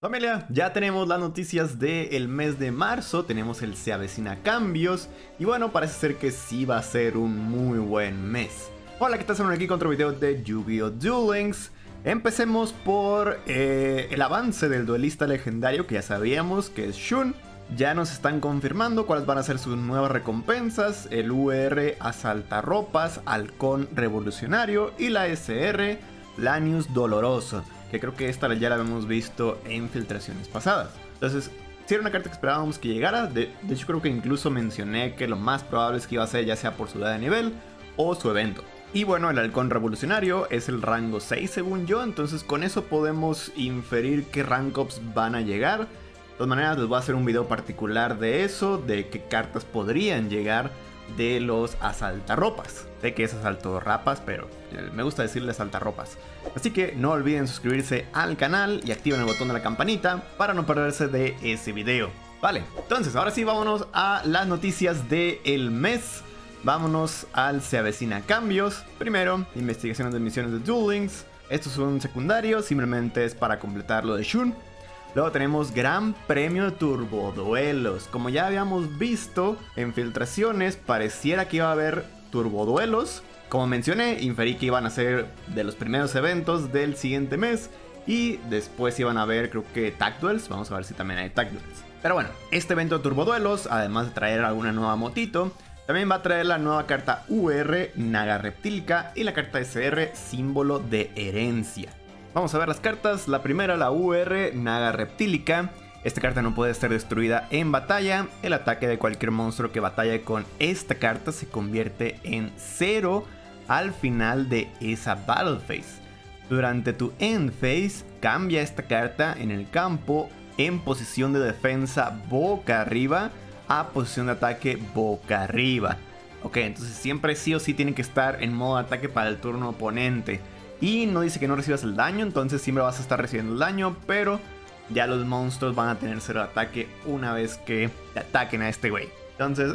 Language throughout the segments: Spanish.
Familia, ya tenemos las noticias del mes de marzo, tenemos el Se Avecina Cambios y bueno, parece ser que sí va a ser un muy buen mes. Hola, ¿qué tal? Estamos aquí con otro video de Yu-Gi-Oh! Duel Links. Empecemos por el avance del duelista legendario que ya sabíamos que es Shun. Ya nos están confirmando cuáles van a ser sus nuevas recompensas, el UR Asaltarropas, Halcón Revolucionario y la SR Lanius Doloroso, que creo que esta ya la habíamos visto en filtraciones pasadas. Entonces, si era una carta que esperábamos que llegara, de hecho creo que incluso mencioné que lo más probable es que iba a ser ya sea por su edad de nivel o su evento. Y bueno, el Halcón Revolucionario es el rango 6 según yo, entonces con eso podemos inferir qué rank ups van a llegar. De todas maneras les voy a hacer un video particular de eso, de qué cartas podrían llegar de los asaltarropas. Sé que es asaltarropas, pero me gusta decirle asaltarropas. Así que no olviden suscribirse al canal y activen el botón de la campanita para no perderse de ese video. Vale, entonces ahora sí vámonos a las noticias del mes. Vámonos al Se Avecina Cambios. Primero, investigaciones de misiones de Duel Links. Estos son secundarios, simplemente es para completar lo de Shun. Luego tenemos Gran Premio Turboduelos. Como ya habíamos visto en filtraciones, pareciera que iba a haber turboduelos. Como mencioné, inferí que iban a ser de los primeros eventos del siguiente mes. Y después iban a haber, creo que, Tag Duels. Vamos a ver si también hay Tag Duels. Pero bueno, este evento de turboduelos, además de traer alguna nueva motito, también va a traer la nueva carta UR Naga Reptílica y la carta SR Símbolo de Herencia. Vamos a ver las cartas. La primera, la UR Naga Reptílica. Esta carta no puede ser destruida en batalla. El ataque de cualquier monstruo que batalle con esta carta se convierte en 0 al final de esa Battle Phase. Durante tu End Phase, cambia esta carta en el campo en posición de defensa boca arriba a posición de ataque boca arriba. Ok, entonces siempre sí o sí tiene que estar en modo ataque para el turno oponente. Y no dice que no recibas el daño, entonces siempre vas a estar recibiendo el daño, pero ya los monstruos van a tener 0 ataque una vez que te ataquen a este güey. Entonces,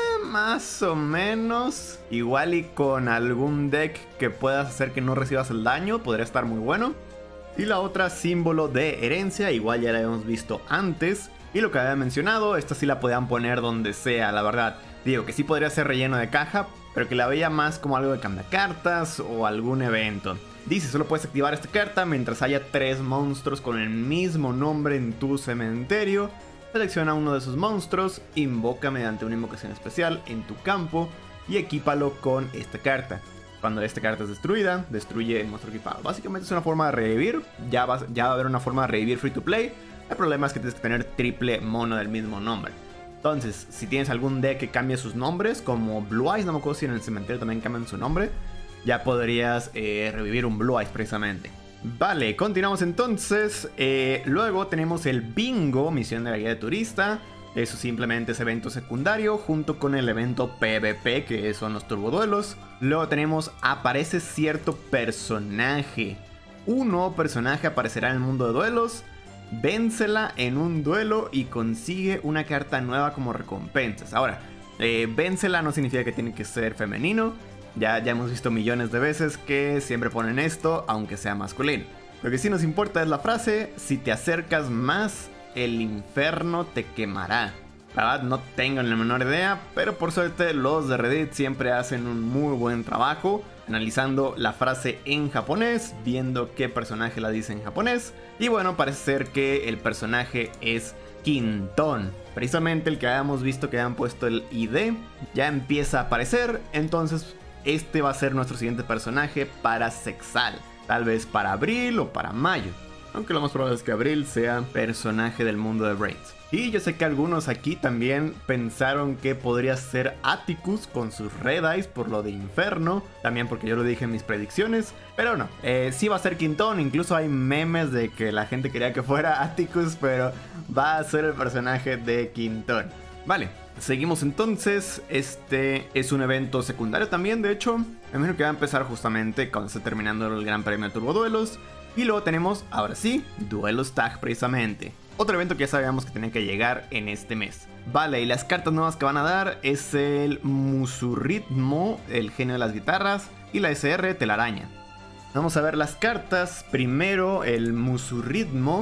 más o menos, igual y con algún deck que puedas hacer que no recibas el daño, podría estar muy bueno. Y la otra, Símbolo de Herencia, igual ya la habíamos visto antes. Y lo que había mencionado, esta sí la podían poner donde sea, la verdad. Digo que sí podría ser relleno de caja, pero que la veía más como algo de cambiacartas o algún evento. Dice, solo puedes activar esta carta mientras haya 3 monstruos con el mismo nombre en tu cementerio. Selecciona uno de esos monstruos, invoca mediante una invocación especial en tu campo y equípalo con esta carta. Cuando esta carta es destruida, destruye el monstruo equipado. Básicamente es una forma de revivir, ya va a haber una forma de revivir free to play. El problema es que tienes que tener triple mono del mismo nombre. Entonces, si tienes algún deck que cambie sus nombres, como Blue Eyes, no me acuerdo si en el cementerio también cambian su nombre, ya podrías revivir un Blue Eyes precisamente. Vale, continuamos entonces. Luego tenemos el Bingo, misión de la guía de turista. Eso simplemente es evento secundario junto con el evento PvP, que son los turboduelos. Luego tenemos aparece cierto personaje. Un nuevo personaje aparecerá en el mundo de duelos. Vénsela en un duelo y consigue una carta nueva como recompensas. Ahora, vénsela no significa que tiene que ser femenino. Ya hemos visto millones de veces que siempre ponen esto, aunque sea masculino. Lo que sí nos importa es la frase: si te acercas más, el infierno te quemará. La verdad no tengo ni la menor idea, pero por suerte los de Reddit siempre hacen un muy buen trabajo analizando la frase en japonés, viendo qué personaje la dice en japonés. Y bueno, parece ser que el personaje es Quintón, precisamente el que habíamos visto que habían puesto el ID. Ya empieza a aparecer, entonces este va a ser nuestro siguiente personaje para Sexal. Tal vez para abril o para mayo, aunque lo más probable es que abril sea personaje del mundo de Raids. Y yo sé que algunos aquí también pensaron que podría ser Atticus con sus Red Eyes por lo de Inferno, también porque yo lo dije en mis predicciones, pero no, sí va a ser Quintón. Incluso hay memes de que la gente quería que fuera Atticus, pero va a ser el personaje de Quintón. Vale, seguimos entonces. Este es un evento secundario también, de hecho. Me imagino que va a empezar justamente cuando esté terminando el Gran Premio de Turboduelos. Y luego tenemos, ahora sí, Duelos Tag precisamente. Otro evento que ya sabíamos que tenía que llegar en este mes. Vale, y las cartas nuevas que van a dar es el Musurritmo, el genio de las guitarras, y la SR Telaraña. Vamos a ver las cartas. Primero, el Musurritmo.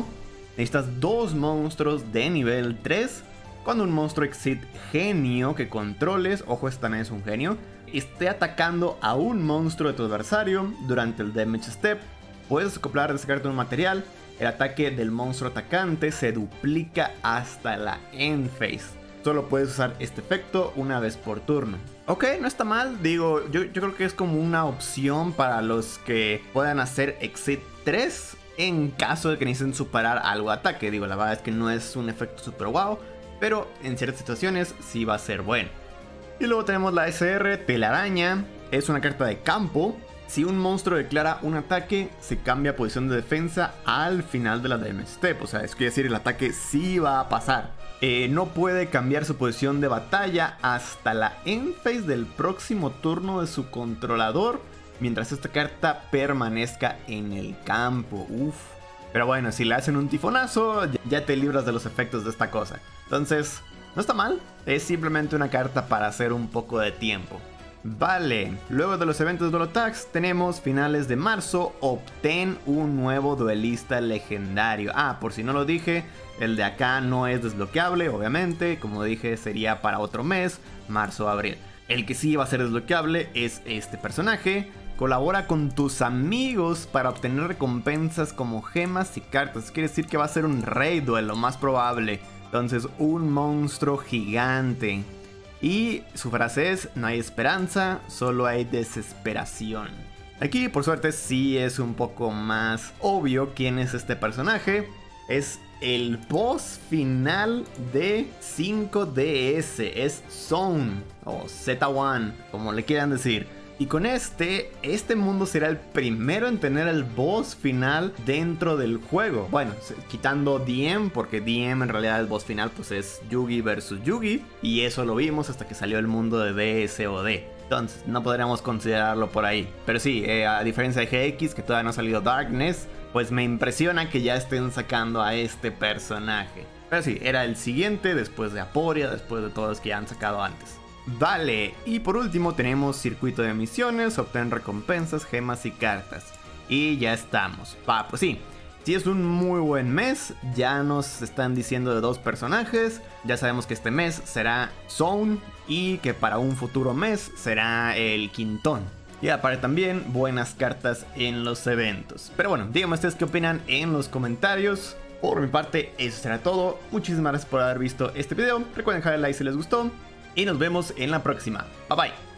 necesitas 2 monstruos de nivel 3. Cuando un monstruo Exit genio que controles, ojo, este también es un genio, esté atacando a un monstruo de tu adversario durante el Damage Step, puedes acoplar, descargarte un material. El ataque del monstruo atacante se duplica hasta la End Phase. Solo puedes usar este efecto una vez por turno. Ok, no está mal. Digo, yo creo que es como una opción para los que puedan hacer Exit 3 en caso de que necesiten superar algo de ataque. Digo, la verdad es que no es un efecto super wow, pero en ciertas situaciones sí va a ser bueno. Y luego tenemos la SR Telaraña. Es una carta de campo. Si un monstruo declara un ataque, se cambia posición de defensa al final de la Damage Step. O sea, es decir, el ataque sí va a pasar. No puede cambiar su posición de batalla hasta la End Phase del próximo turno de su controlador, mientras esta carta permanezca en el campo. Uf. Pero bueno, si le hacen un tifonazo, ya te libras de los efectos de esta cosa. Entonces, no está mal. Es simplemente una carta para hacer un poco de tiempo. Vale, luego de los eventos de Duelo Tags tenemos finales de marzo, obtén un nuevo duelista legendario. Ah, por si no lo dije, el de acá no es desbloqueable, obviamente, como dije sería para otro mes, marzo o abril. El que sí va a ser desbloqueable es este personaje. Colabora con tus amigos para obtener recompensas como gemas y cartas. Quiere decir que va a ser un raid duel, lo más probable. Entonces, un monstruo gigante. Y su frase es: no hay esperanza, solo hay desesperación. Aquí, por suerte, sí es un poco más obvio quién es este personaje. Es el boss final de 5DS. Es Zone o Z1, como le quieran decir. Y con este mundo será el primero en tener el boss final dentro del juego. Bueno, quitando DM, porque DM en realidad el boss final pues es Yugi versus Yugi. Y eso lo vimos hasta que salió el mundo de DSOD. Entonces no podríamos considerarlo por ahí. Pero sí, a diferencia de GX, que todavía no ha salido Darkness, pues me impresiona que ya estén sacando a este personaje. Pero sí, era el siguiente después de Aporia, después de todos los que ya han sacado antes. Vale, y por último tenemos circuito de misiones, obtén recompensas, gemas y cartas. Y ya estamos. Pues sí, es un muy buen mes. Ya nos están diciendo de 2 personajes. Ya sabemos que este mes será Zone y que para un futuro mes será el Quintón. Y aparte también buenas cartas en los eventos. Pero bueno, díganme ustedes qué opinan en los comentarios. Por mi parte, eso será todo. Muchísimas gracias por haber visto este video. Recuerden dejar el like si les gustó. Y nos vemos en la próxima. Bye bye.